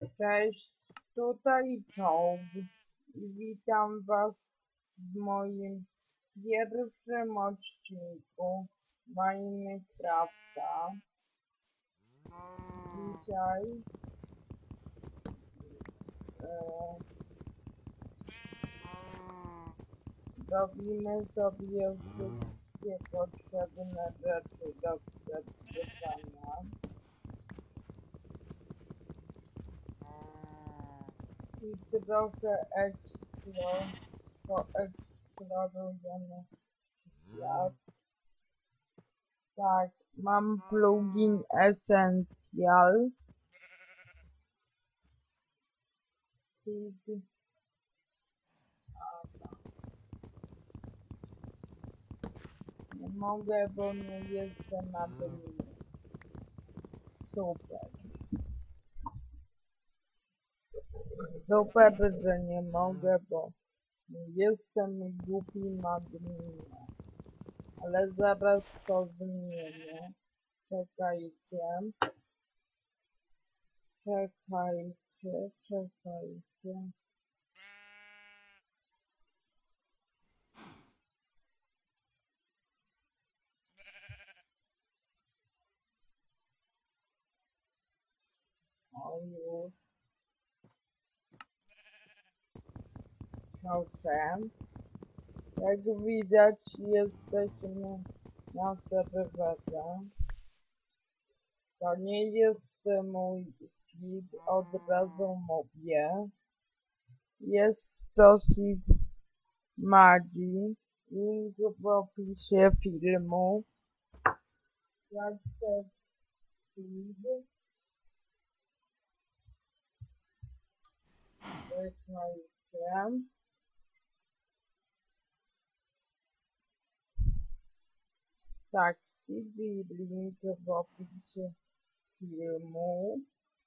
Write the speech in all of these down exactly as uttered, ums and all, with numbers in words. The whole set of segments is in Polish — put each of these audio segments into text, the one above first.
Cześć, tutaj Czołg i witam Was w moim pierwszym odcinku Minecrafta. Dzisiaj e, robimy sobie wszystkie potrzebne rzeczy do przetrwania. I trochę eksplo, poeksplorujemy świat. Tak, mam plugin Essential. Seed. Nie mogę, bo nie jestem adminem. Super. Super, że nie mogę, bo nie jestem głupim adminem. Ale zaraz to zmienię. Czekajcie. Czekajcie, czekajcie. O już. Proszę. Jak widać, jesteśmy na serwerze. To nie jest mój seed, od razu mówię. Jest to seed magii. Link w opisie filmu. Jak to seed? Czekajcie. Tak, seed i link w opisie filmu.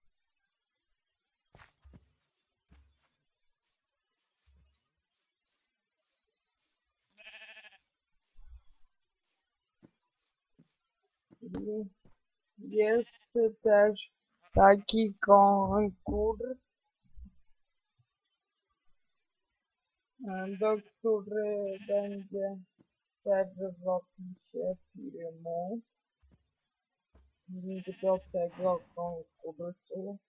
I jest też taki konkurs, do który będzie też w opisie filmu. Link do tego konkursu.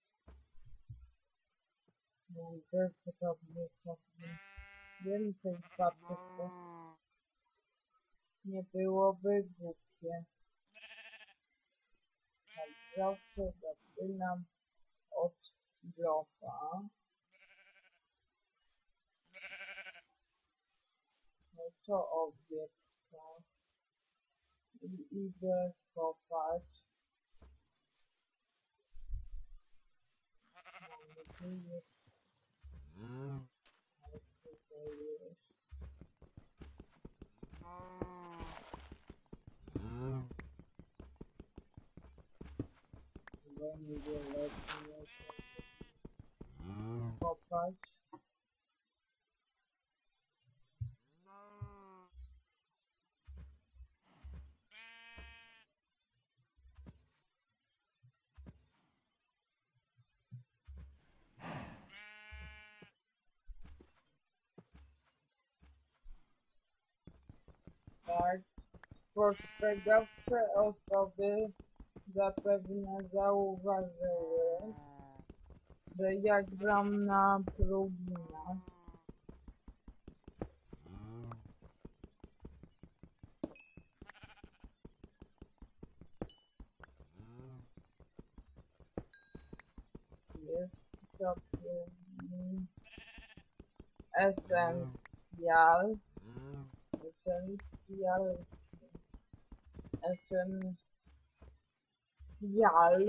Mogę zrobić sobie więcej patyków. Nie byłoby głupie. Tak, zawsze zaczynam od kilofa. No to owieczka. I idę kopać. Mamy tu jest. Ale tutaj jest. Chyba niewiele nie kopać. Tak, spostrzegawcze osoby zapewne zauważyły, że ja gram na pluginach. Jest to plugin Essential. Essential. Essential.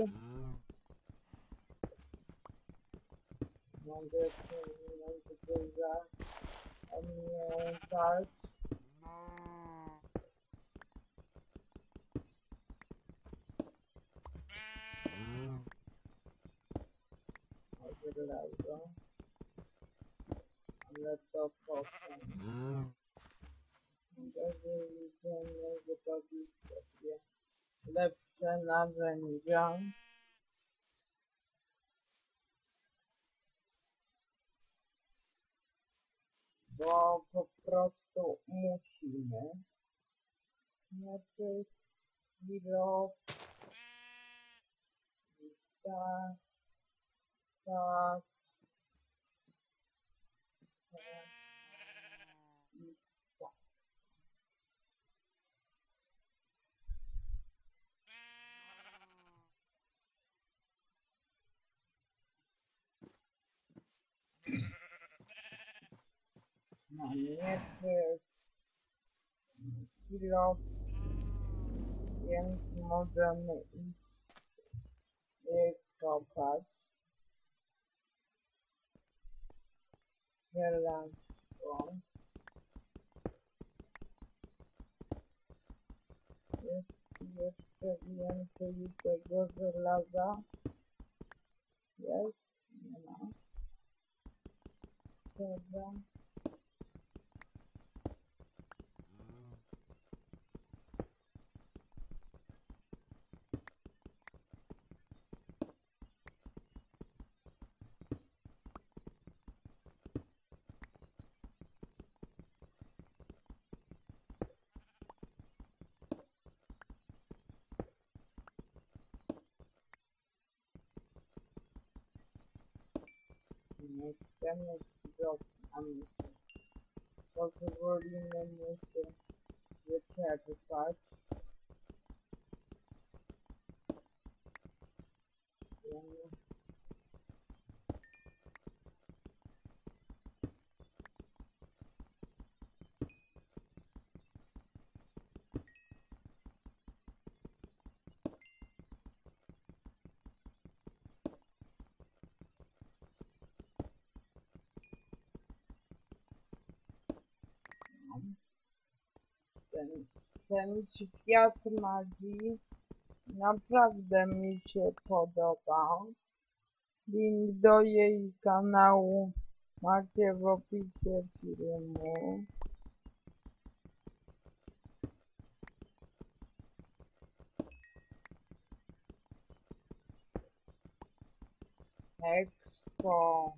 Mogę to zapamiętać. Od razu. Ale to potem. Będziemy zrobić sobie lepsze narzędzia. bo po prostu musimy. Znaczy, wirok, tak, tak, tak, i tak. No nie wirok, więc możemy iść kopać. Żelazo. Jest jeszcze więcej tego żelaza. Jest? Nie ma. Dobra. Nie chcemy wzroknąć. Pozwolimy mu się wyczerpać. Wiemy. Ten, ten świat magii naprawdę mi się podobał. Link do jej kanału macie w opisie filmu. Expo.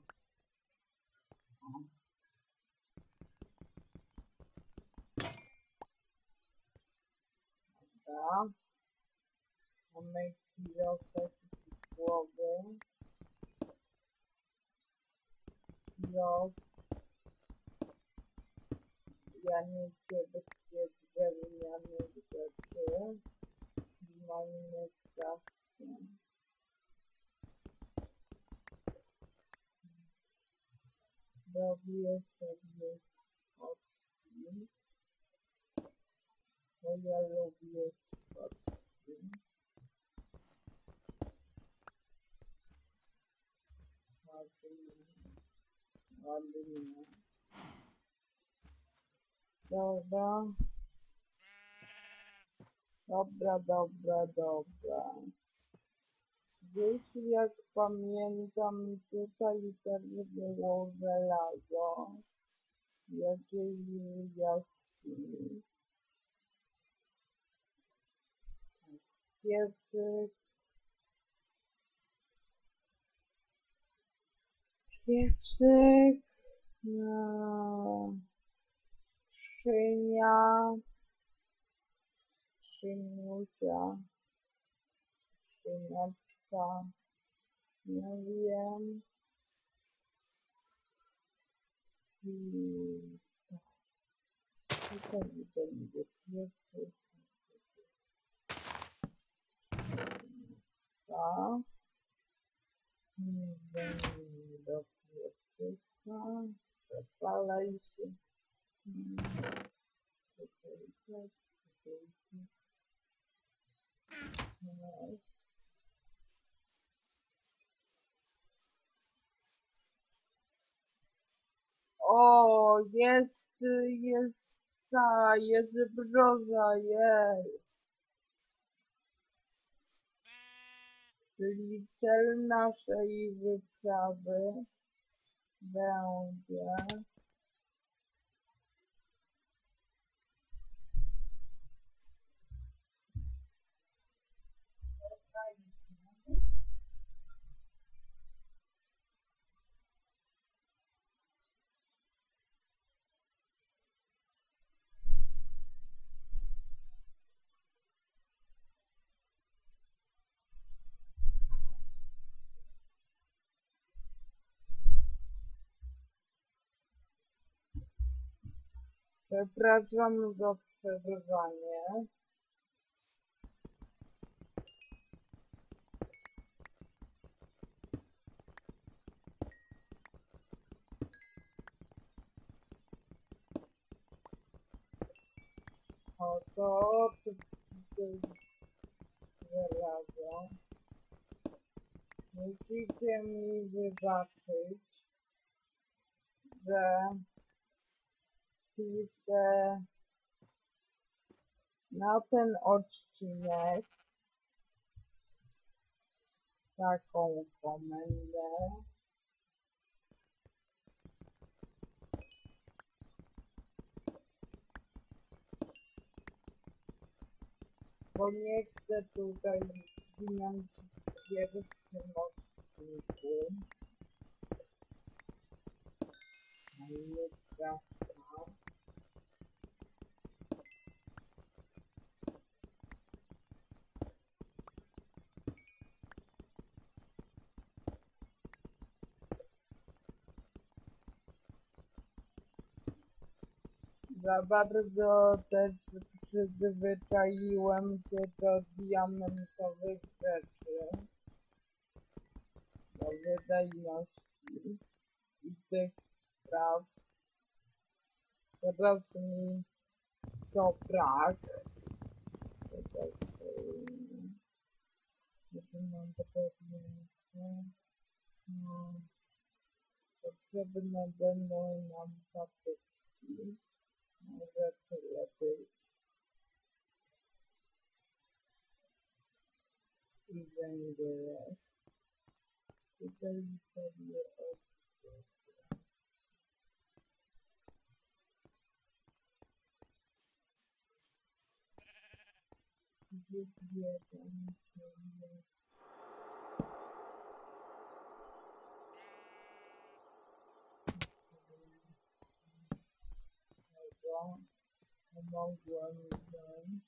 Dobra. Mamy kilofek z głowy. Kilof. Ja nie chcę bezpiecznie drewnianych rzeczy. Mamy strasznie. Robię sobie fotki. Bo ja lubię fotki. Ładnie. Ładnie. Dobra. Dobra, dobra, dobra. Jeśli jak pamiętam, tutaj też było żelazo. Jakiej jaskini. Piecyk. Piecyk. No. Szynia. Szyniusia. Szyneczka. Nie wiem. I tutaj będzie piecyk. Tak. Nie będzie do piecyka. Przepalaj się. O, jest, jest, ta, jest brzoza, jest. Czyli cel naszej wyprawy będzie Przepraszam za przerywanie. Oto żelazo. Musicie mi wybaczyć, że piszę na ten odcinek taką komendę. Bo nie chcę tutaj zginąć w pierwszym odcinku. Nie straszna. Za bardzo też przyzwyczaiłem się do diamentowych rzeczy, do wydajności i tych spraw. Teraz mi to brak. Teraz mam to pewnie, no, potrzebne będą nam patyki. Może tyle być. I węgiel. Tutaj sobie odwrócę. Wybieram sobie tego. Pomogłem wziąć.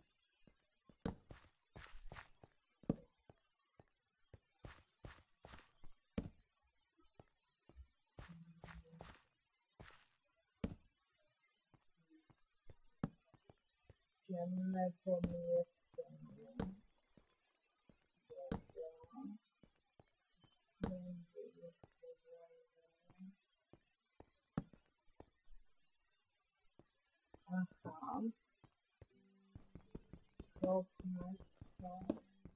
Ciemne pomieszczenie. Dobra. Będzie jeszcze wolne. Aha. Kopnę to.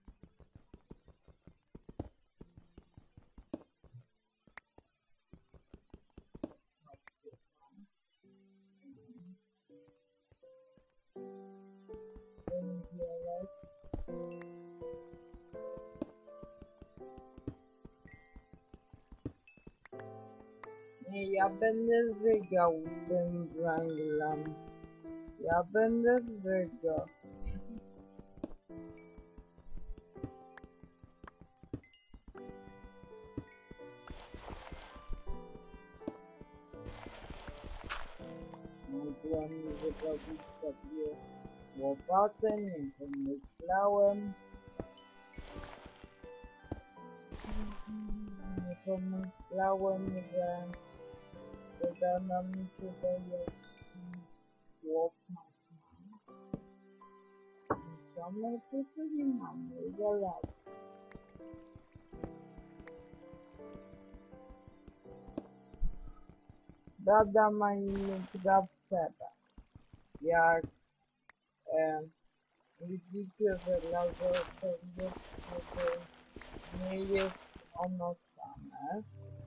Węgielek. Nie, ja będę żygał tym węglem. Ja będę żygał. Mogłem wyrobić sobie łopatę, nie pomyślałem. Nie pomyślałem, że wyda nam się daje łopatę. Co my tu nie mamy? Żelazo. Dada Minecraftera. Jak e, widzicie, żelazo to jest, nie jest ono same.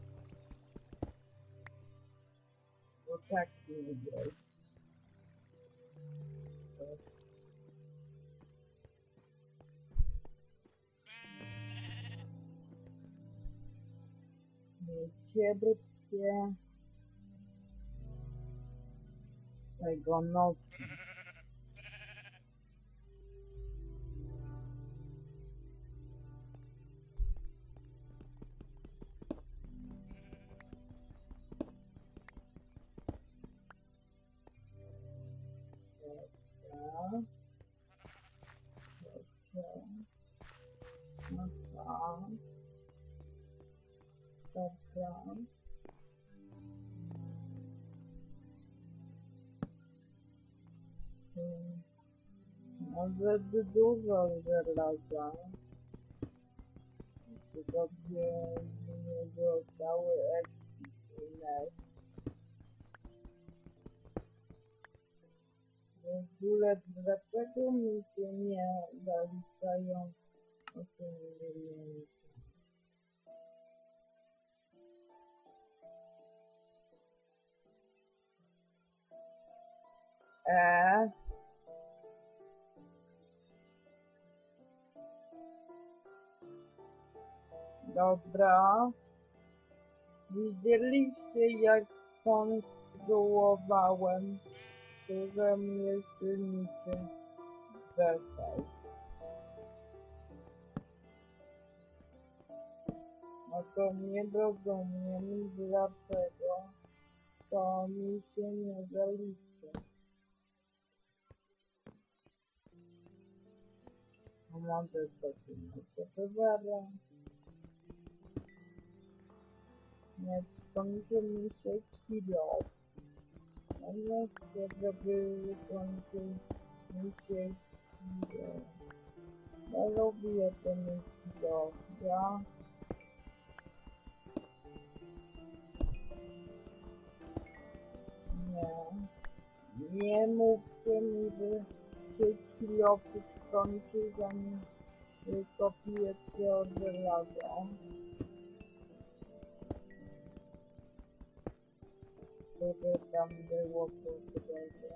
Bo tak nie jest. Nie cierpię tego nocy. Dobra. Dobrze. No tak. Dobra. Hmm, Może dużo żelaza. Tylko gdzie nie zostały ekspert. W ogóle dlaczego mi się nie zaliczają osiągnięcia? E, dobra. Widzieliście, jak konstruowałem, że mnie silnicy zesaj. No to nie rozumiem, dlaczego to mi się nie zalicza. A może to się nie wybiera? Nie skończy mi się kilo. Ja nie chcę, żeby skończył mi się kilo. Ja lubię ten kilo. Ja nie. Nie mówcie mi, że się kilo skończy, zanim kopię się od żelaza. Które tam było po drodze.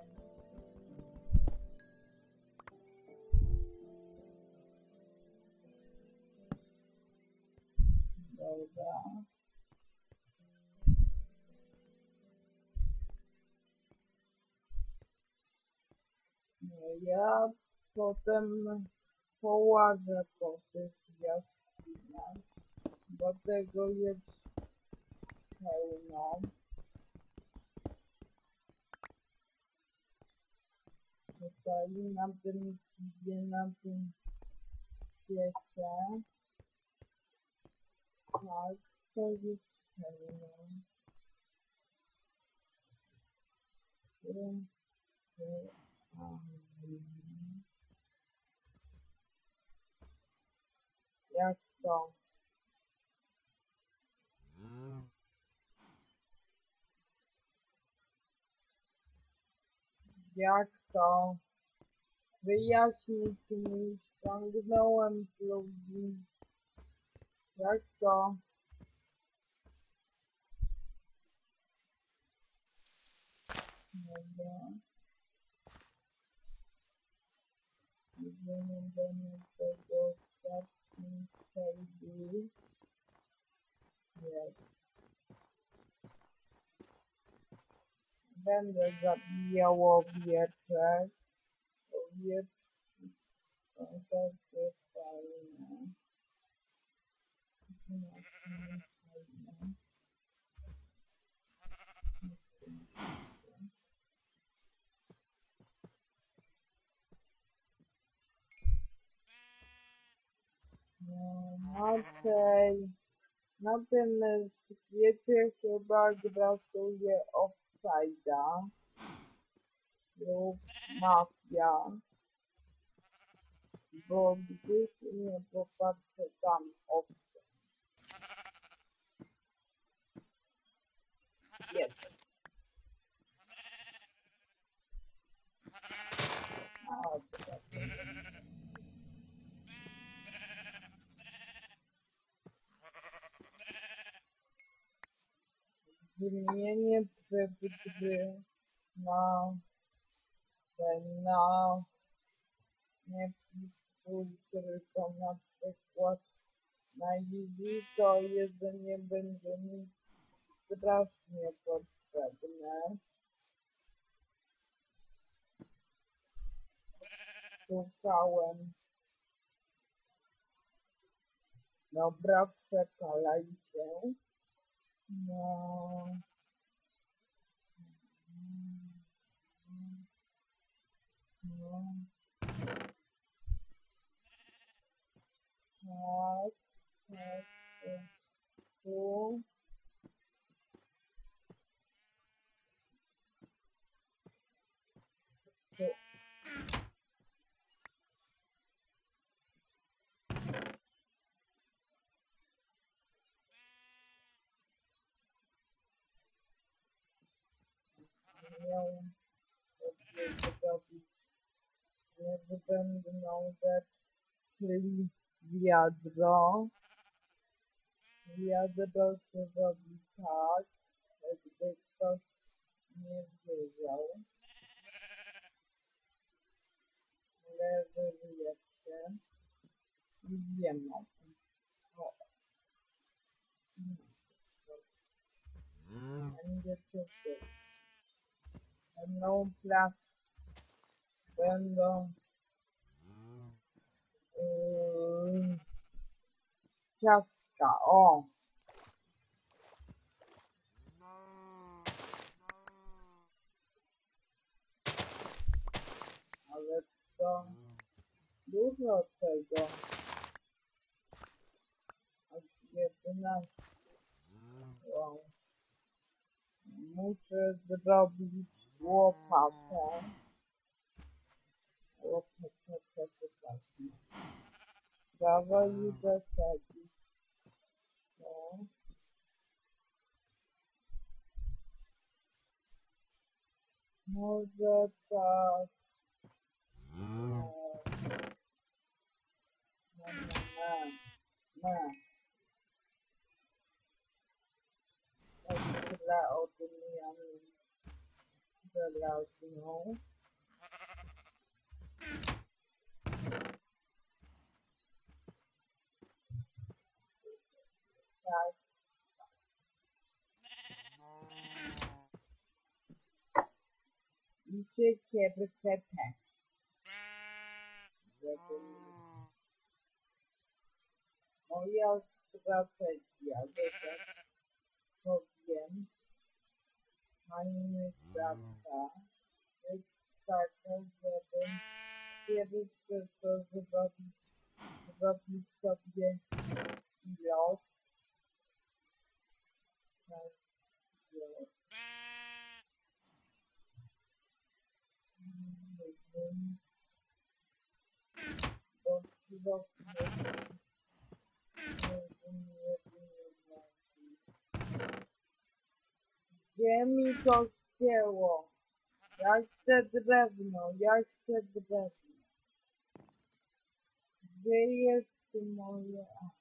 Dobra. No ja potem połażę po tych jaskiniach, bo tego jest pełno. Tutaj na tym idzie, na tym świecie. Tak, to jest pełno. Tu, tu, a, jak to? Jak to? Wyjaśnijcie mi, ściągnąłem plugin. Jak to? Dobra. Idziemy do naszego ostatniej sejdu. Jest. Będę zabijał owieczek. Owieczki są takie fajne. Fajne. No, okej. Na tym świecie chyba grasuje Offside'a lub Mafia, bo gdzieś nie popatrzę tam Offside. Jest. A, dobra. Zmienienie gry na ten na nie tylko na przykład na easy, to jedzenie będzie mi strasznie potrzebne. Szukałem. Dobra, przekalaj się. No. No. Tak, tak, tak, tu. Tu. miał zrobić niezbędną rzecz, czyli wiadro. Wiadro się robi tak, jakby ktoś nie wiedział. Leży jeszcze i wiem o tym. O. Będzie tutaj. Będą plasty. Będą yy, ciastka. O! Ale to dużo tego. Aż jedenaście. Wow. Muszę zrobić łopatę. Łopatę, łopatę. Trzeba i zasadzić. No. Może tak. No. No, no, no. Tak tyle o tym ja żelazną. Tak. I siekierkę też. Żeby moja strategia, że tak powiem, pani praca jest taka, żeby pierwsze co zrobić, zrobić sobie pilot. Tak, pilot. Bo pilot gdzie mi to ścięło? Ja chcę drewno, ja chcę drewno. Gdzie jest moje...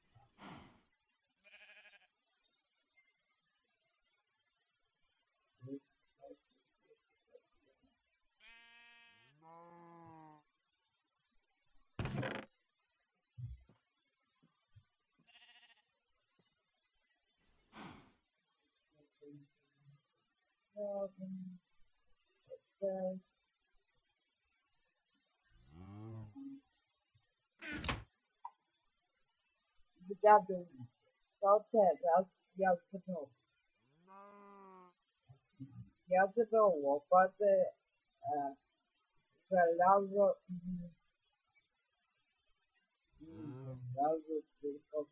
Zgaduj, to teraz ja zrobię. Ja zrobię łopatę, e, żelazo i żelazo tylko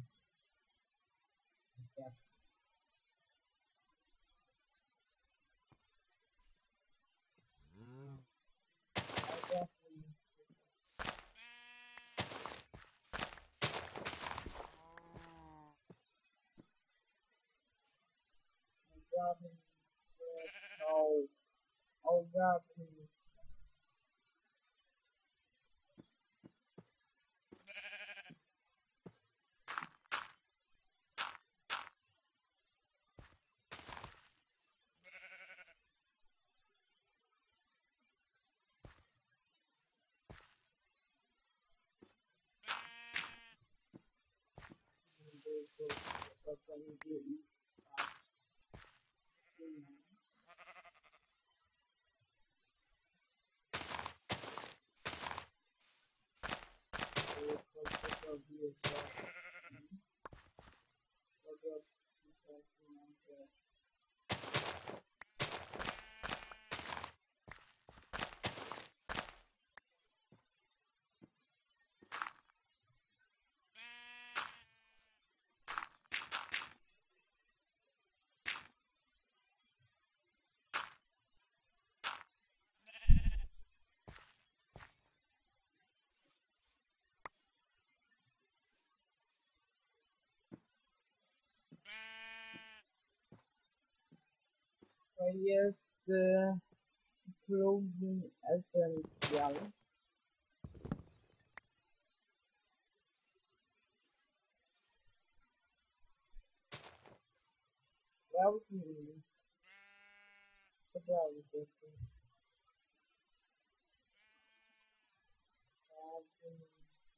tak. Ogarnij się, ogarnij. To będzie ich to jest y, plugin Essential. Sprawdzimy. Sprawdzę to. Sprawdzimy.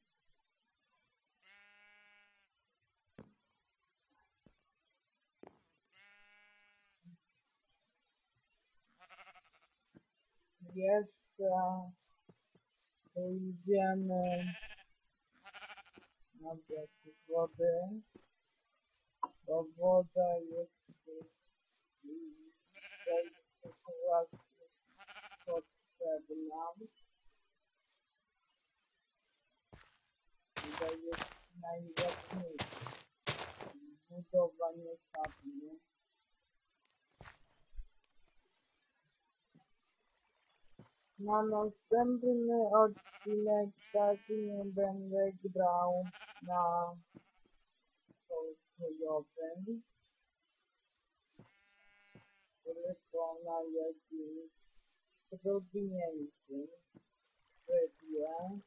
Jeszcze pójdziemy na brzeg wody, bo woda jest w tej sytuacji potrzebna. To jest najważniejsze. Budowanie kabiny. Na następny odcinek tak nie będę grał na pokojowym, tylko na jakimś trudniejszym trybie.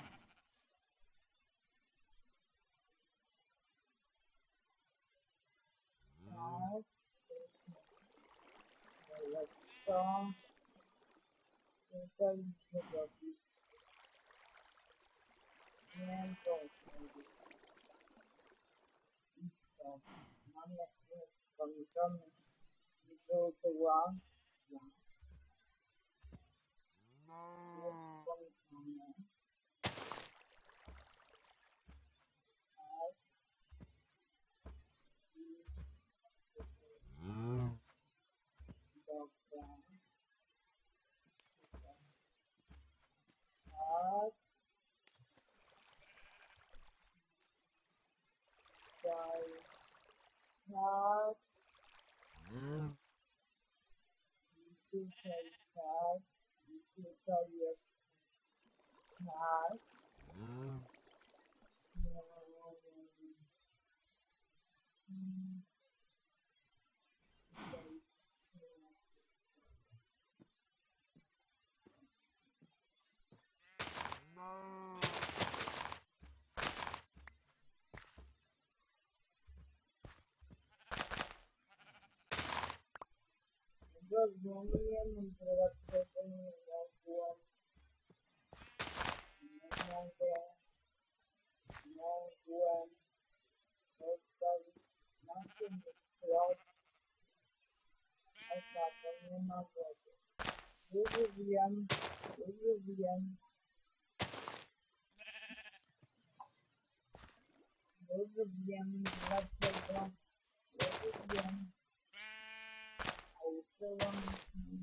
Tak, ale co tutaj zrobić? Nie powiem. I co? Mam jakieś skończone źródła. Ja. Jest skończone. Tak. I dobra. Tak. Tutaj. Tak. I tutaj tak. I tutaj jest tak. No, mm, tutaj rozumiem, dlaczego nie mogłem, nie mogę, mogłem postawić na tym sklep, a za to nie ma wody. Już wiem, już wiem, już wiem dlaczego, już wiem, a uczyłam się,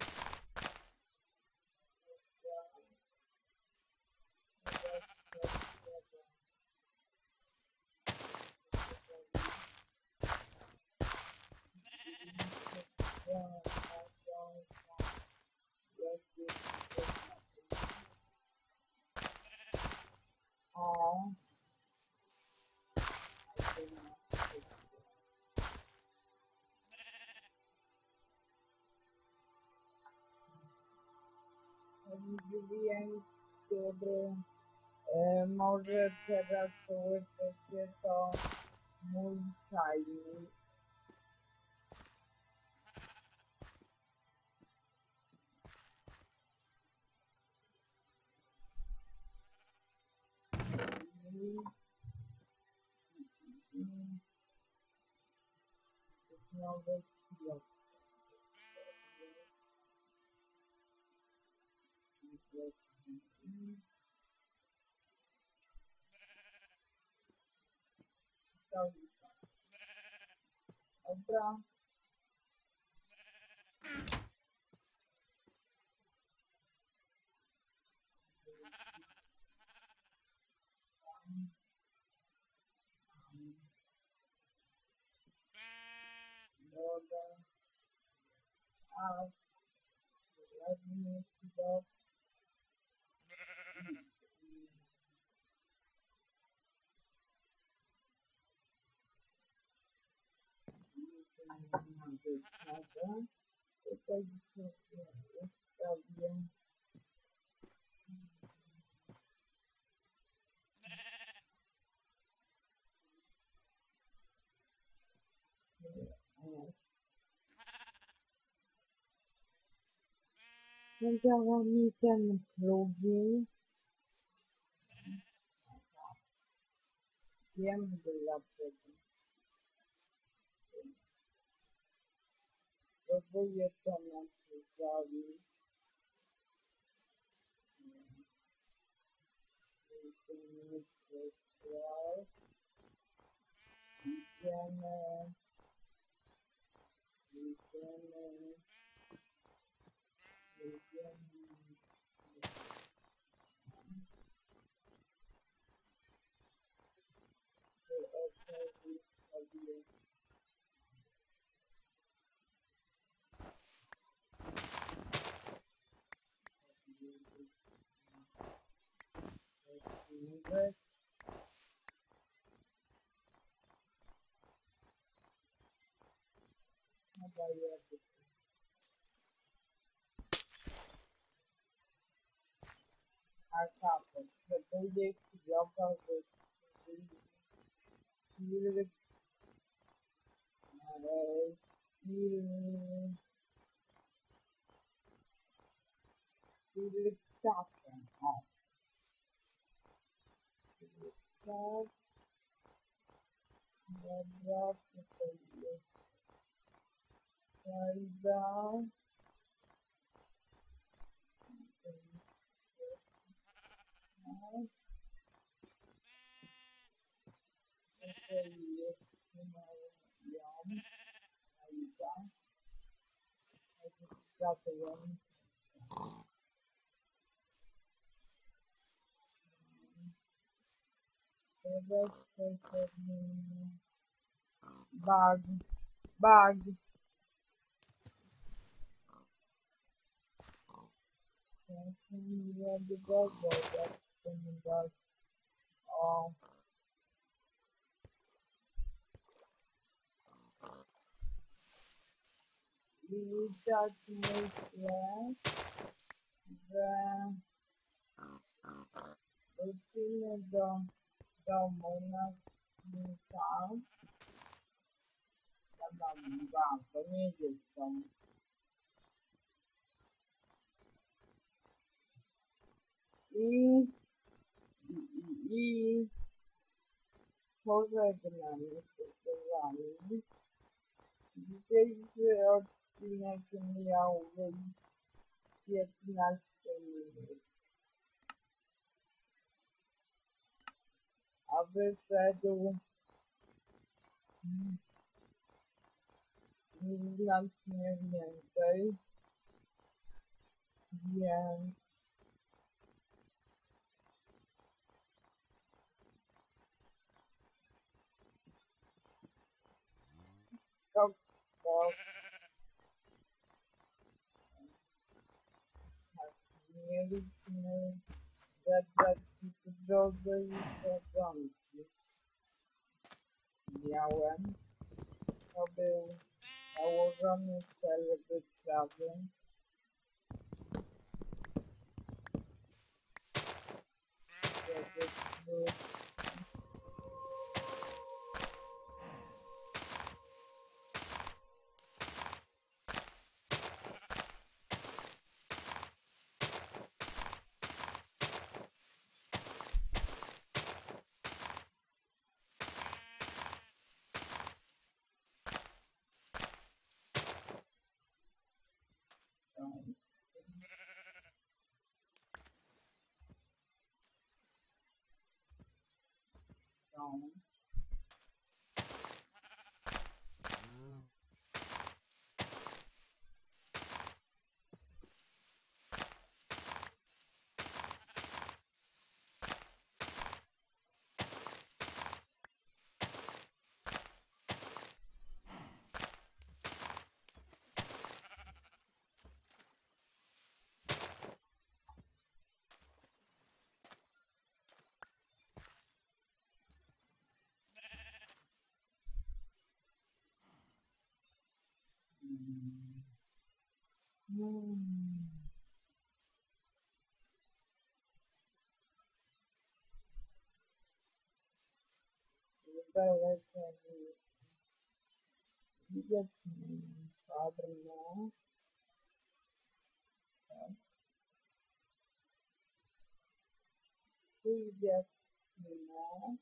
o, dźwięk, który e, może teraz słyszycie, to mój czajnik. I, i, nowy kwiat. I to i tak. Dobra. Woda, a ładny kwiat. I, i, i, Tutaj sobie ustawię. Nie działa mi ten plugin. Wiem dlaczego. Próbuję to napisać. Idziemy. Idziemy. Idziemy. Otworzyć sobie. Weź. Chyba jest. A kapę. Próbuję chwilowo wyjść. Chwilę. Chwilę czasu. O. Chwilę czasu. Dobra, tutaj jest. Fajda. Tutaj jest mały ją. Fajda. Zgadłem. Teraz to sobie bug. Bug. Ja się nie wygodzę, jak to nie dać. O. I tak myślę, że wrócimy do domu na tam. Tam, tam, to nie jest tam. I, i, i, i pożegnamy się z wami. Dzisiejszy odcinek miał wyjść piętnaście minut. A wyszedł znacznie więcej, więc to to tak, mieliśmy zebrać drodze i sadzonki. Miałem, to był założony cel wyprawy. Żebyśmy są. Hmm. Better get probably now. Please get now.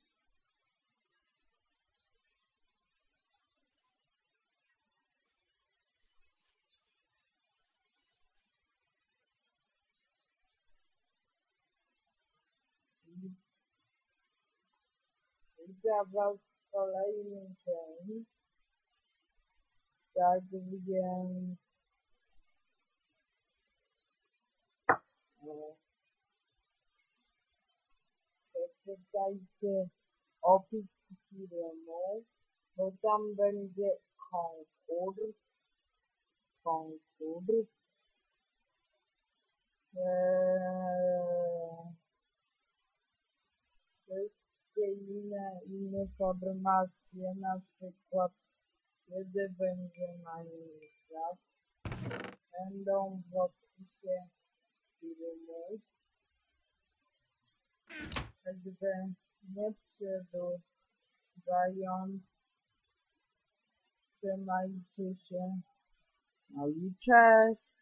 Travel kolejnym dzień, tak więc e, przeczytajcie opis filmu, bo tam będzie konkurs, konkurs, eee, wszystkie inne informacje, na przykład kiedy będzie Minecraft, będą w opisie filmu, także nie przedłużając, trzymajcie się, no i cześć!